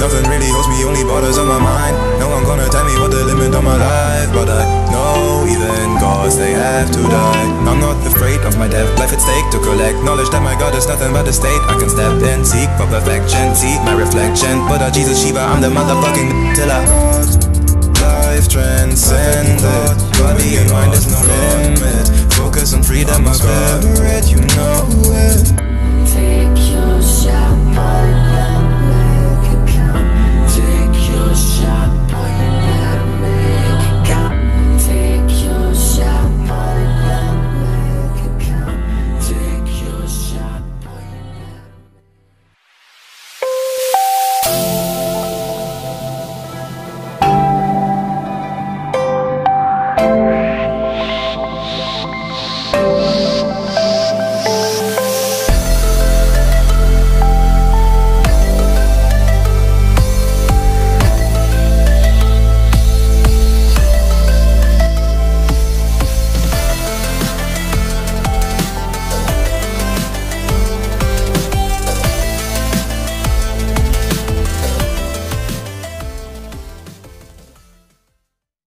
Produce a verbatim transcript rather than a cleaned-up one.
nothing really holds me, only borders on my mind. No one gonna tell me what the limit of my life, but I know even gods, they have to die. I'm not afraid of my death, life at stake to collect knowledge that my God is nothing but a state. I can step in, seek for perfection, see my reflection. But uh, Jesus Shiva, I'm the motherfucking till I life transcended. Body and mind is no limit. Focus on freedom of spirit, you know it.